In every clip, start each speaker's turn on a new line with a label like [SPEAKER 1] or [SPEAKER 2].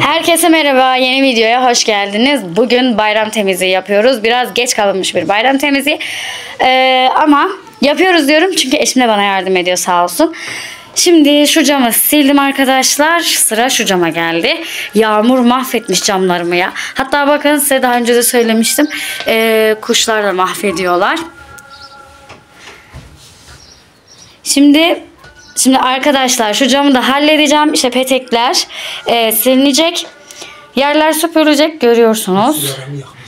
[SPEAKER 1] Herkese merhaba, yeni videoya hoş geldiniz. Bugün bayram temizliği yapıyoruz. Biraz geç kalınmış bir bayram temizliği. Ama yapıyoruz diyorum çünkü eşim de bana yardım ediyor sağ olsun. Şimdi şu camı sildim arkadaşlar. Sıra şu cama geldi. Yağmur mahvetmiş camlarımı ya. Hatta bakın size daha önce de söylemiştim. Kuşlar da mahvediyorlar. Şimdi arkadaşlar şu camı da halledeceğim. İşte petekler silinecek. Yerler süpürülecek, görüyorsunuz.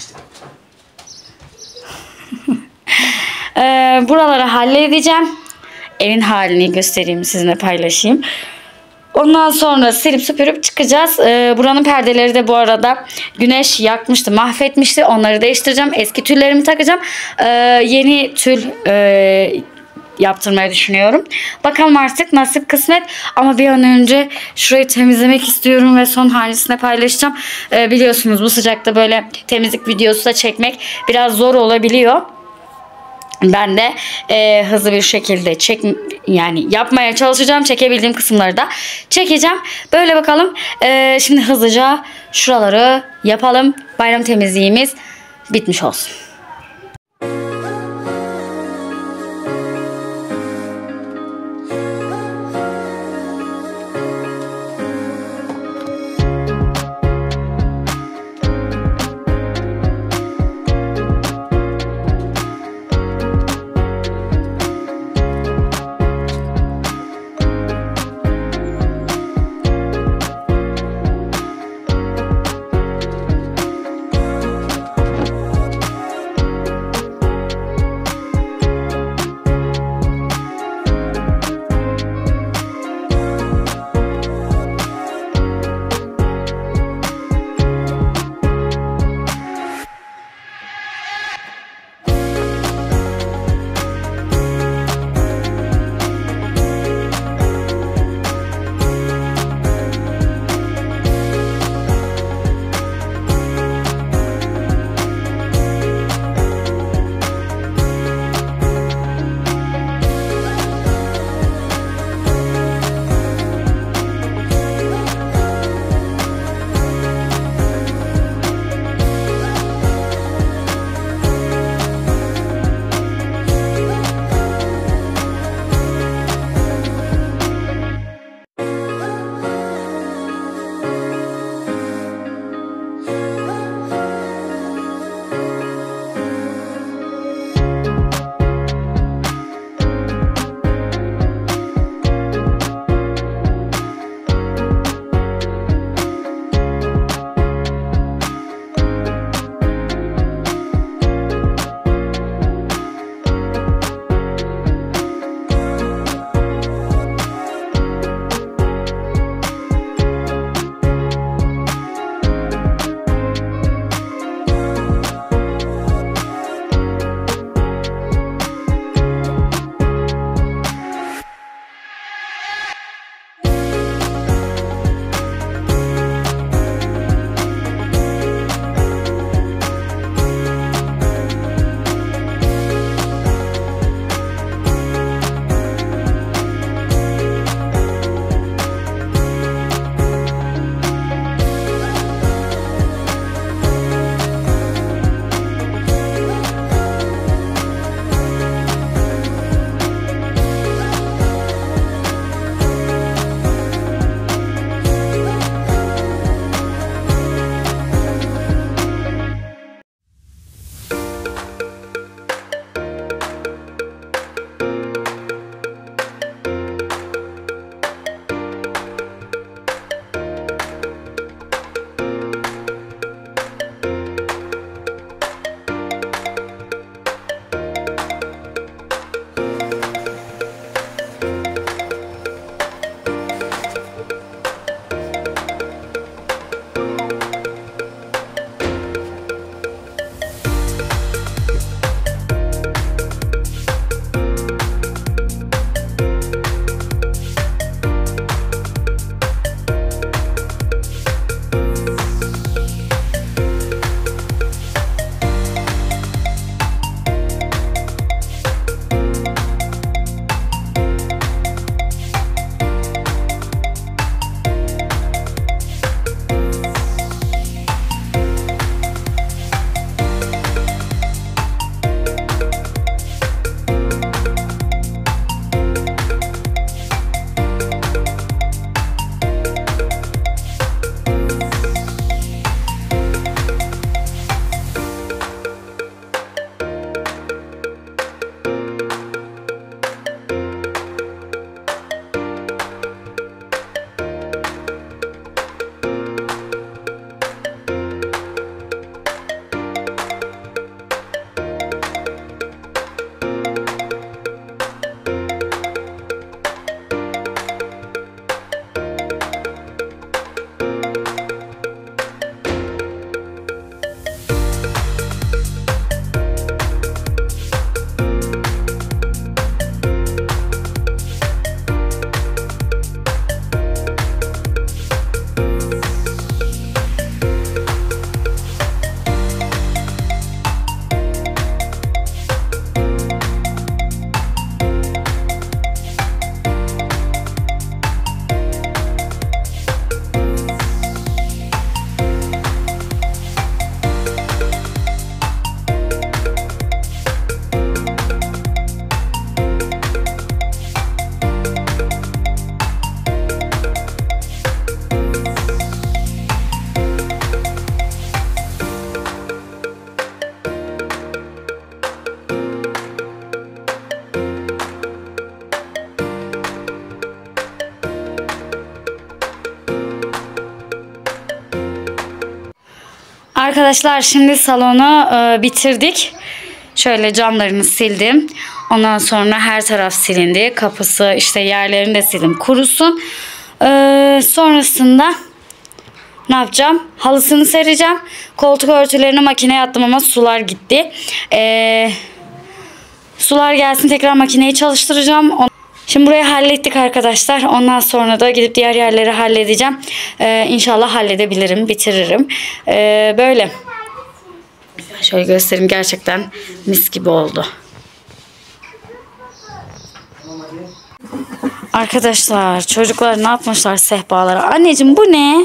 [SPEAKER 1] Buraları halledeceğim. Evin halini göstereyim, sizinle paylaşayım. Ondan sonra silip süpürüp çıkacağız. Buranın perdeleri de bu arada güneş yakmıştı, mahvetmişti. Onları değiştireceğim. Eski tüllerimi takacağım. Yeni tül yaptırmayı düşünüyorum. Bakalım artık nasip kısmet. Ama bir an önce şurayı temizlemek istiyorum ve son halini paylaşacağım. Biliyorsunuz bu sıcakta böyle temizlik videosu da çekmek biraz zor olabiliyor. Ben de hızlı bir şekilde yapmaya çalışacağım. Çekebildiğim kısımları da çekeceğim. Böyle bakalım. Şimdi hızlıca şuraları yapalım. Bayram temizliğimiz bitmiş olsun. arkadaşlar şimdi salonu bitirdik. Şöyle camlarını sildim. Ondan sonra her taraf silindi. Kapısı işte yerlerini de sildim kurusun. Sonrasında ne yapacağım? Halısını sereceğim. Koltuk örtülerini makineye attım ama sular gitti. Sular gelsin tekrar makineyi çalıştıracağım. Şimdi burayı hallettik arkadaşlar. Ondan sonra da gidip diğer yerleri halledeceğim. İnşallah halledebilirim, bitiririm. Böyle. Şöyle göstereyim. Gerçekten mis gibi oldu. Arkadaşlar çocuklar ne yapmışlar sehpalara? Anneciğim bu ne?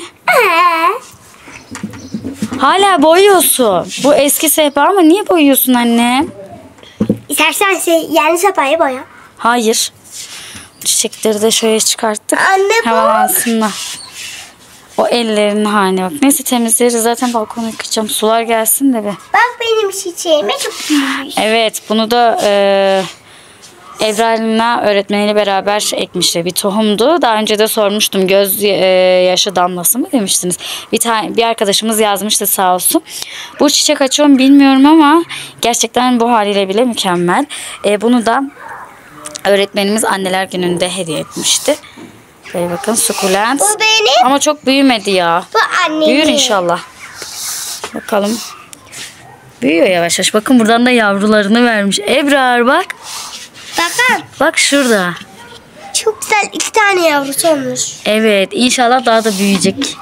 [SPEAKER 1] Hala boyuyorsun. Bu eski sehpa ama niye boyuyorsun anne?
[SPEAKER 2] İstersen yeni sehpayı boya.
[SPEAKER 1] Hayır. Çiçekleri de şöyle çıkarttık.
[SPEAKER 2] Anne bu.
[SPEAKER 1] Havalansınlar. O ellerinin haline bak. Neyse temizleriz. Zaten balkona yıkayacağım. Sular gelsin de be.
[SPEAKER 2] Bak benim çiçeğime çok büyümüş.
[SPEAKER 1] Evet bunu da Evralina öğretmeniyle beraber ekmişti. Bir tohumdu. Daha önce de sormuştum. Göz yaşı damlası mı demiştiniz. Bir arkadaşımız yazmıştı sağ olsun. Bu çiçek açıyor mu bilmiyorum ama gerçekten bu haliyle bile mükemmel. Bunu da öğretmenimiz anneler gününde hediye etmişti. Böyle bakın sukulent.
[SPEAKER 2] Bu benim.
[SPEAKER 1] Ama çok büyümedi ya.
[SPEAKER 2] Bu annemin.
[SPEAKER 1] Büyür inşallah. Bakalım. Büyüyor yavaş yavaş. Bakın buradan da yavrularını vermiş. Ebrar bak.
[SPEAKER 2] Bakın.
[SPEAKER 1] Bak şurada.
[SPEAKER 2] Çok güzel 2 tane yavrusu olmuş.
[SPEAKER 1] Evet inşallah daha da büyüyecek.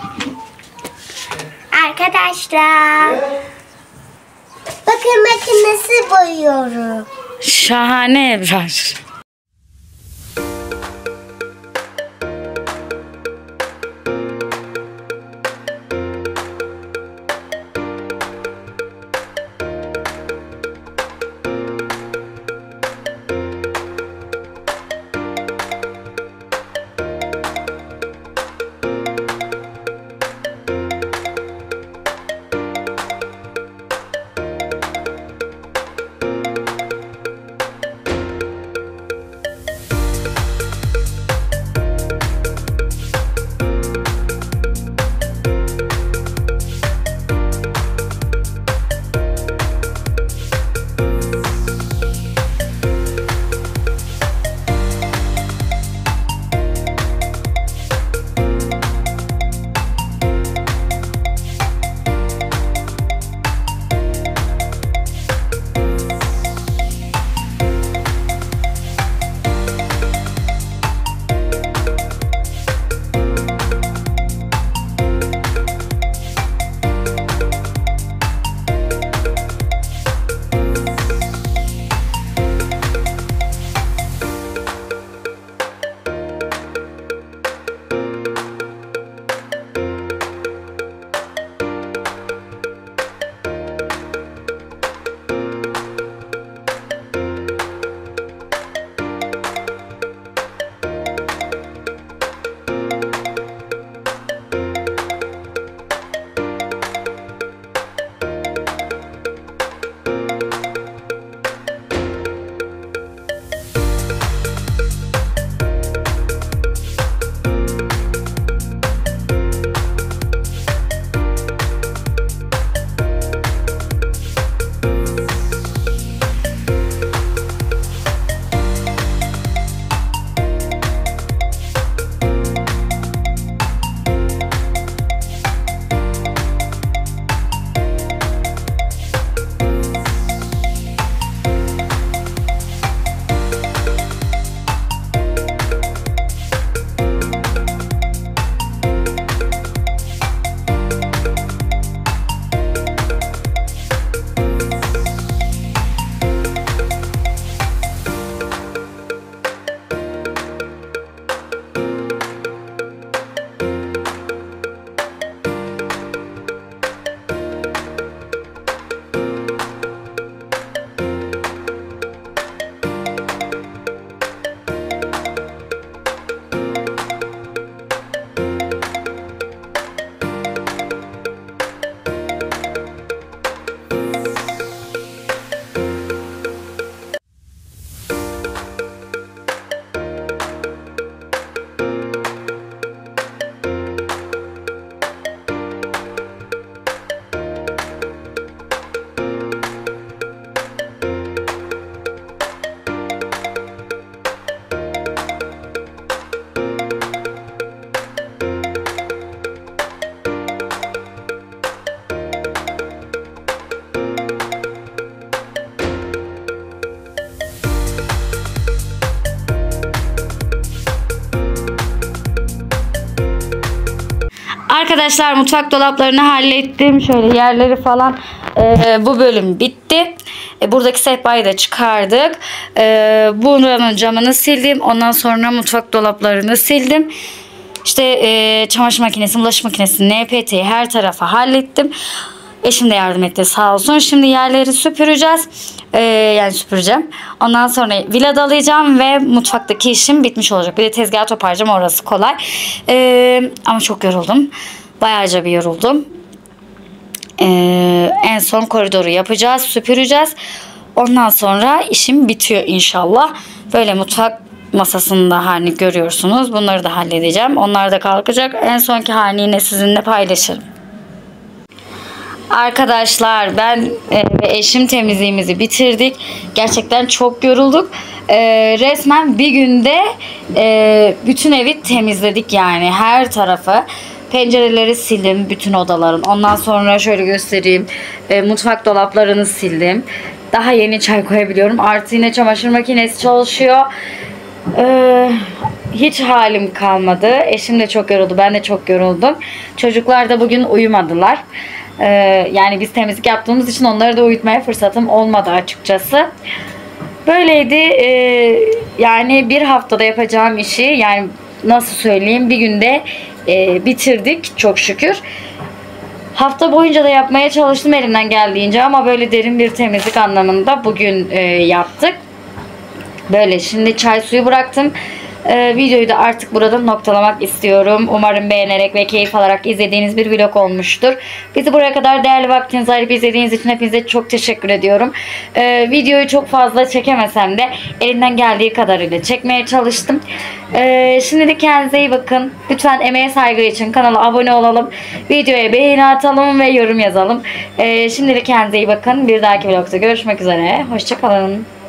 [SPEAKER 2] Arkadaşlar. Bakın nasıl boyuyorum.
[SPEAKER 1] Şahane Ebrar. Arkadaşlar mutfak dolaplarını hallettim. Şöyle yerleri falan bu bölüm bitti. Buradaki sehpayı da çıkardık. Buranın camını sildim. Ondan sonra mutfak dolaplarını sildim. İşte çamaşır makinesi, bulaşık makinesi, NPT'yi her tarafa hallettim. Eşim de yardım etti sağ olsun. Şimdi yerleri süpüreceğiz. Yani süpüreceğim. Ondan sonra vidalayacağım ve mutfaktaki işim bitmiş olacak. Bir de tezgahı toparlayacağım. Orası kolay. Ama çok yoruldum. Bayağıca bir yoruldum. En son koridoru yapacağız. Süpüreceğiz. Ondan sonra işim bitiyor inşallah. Böyle mutfak masasında halini görüyorsunuz. Bunları da halledeceğim. Onlar da kalkacak. En sonki halini yine sizinle paylaşırım. Arkadaşlar ben ve eşim temizliğimizi bitirdik. Gerçekten çok yorulduk. Resmen bir günde bütün evi temizledik yani her tarafı. Pencereleri sildim bütün odaların. Ondan sonra şöyle göstereyim. Mutfak dolaplarını sildim. Daha yeni çay koyabiliyorum. Artı yine çamaşır makinesi çalışıyor. Hiç halim kalmadı. Eşim de çok yoruldu. Ben de çok yoruldum. Çocuklar da bugün uyumadılar. Yani biz temizlik yaptığımız için onları da uyutmaya fırsatım olmadı açıkçası. Böyleydi. Yani bir haftada yapacağım işi yani nasıl söyleyeyim bir günde bitirdik çok şükür. Hafta boyunca da yapmaya çalıştım elimden geldiğince ama böyle derin bir temizlik anlamında bugün yaptık. Böyle şimdi çay suyu bıraktım. Videoyu da artık burada noktalamak istiyorum. Umarım beğenerek ve keyif alarak izlediğiniz bir vlog olmuştur. Bizi buraya kadar değerli vaktinizi ayırıp izlediğiniz için hepinize çok teşekkür ediyorum. Videoyu çok fazla çekemesem de elimden geldiği kadarıyla çekmeye çalıştım. Şimdilik kendinize iyi bakın. Lütfen emeğe saygı için kanala abone olalım. Videoya beğeni atalım ve yorum yazalım. Şimdilik kendinize iyi bakın. Bir dahaki vlogda görüşmek üzere. Hoşçakalın.